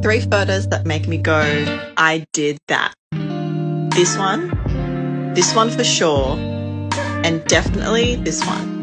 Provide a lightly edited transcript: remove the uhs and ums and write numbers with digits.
3 photos that make me go, I did that. This one for sure, and definitely this one.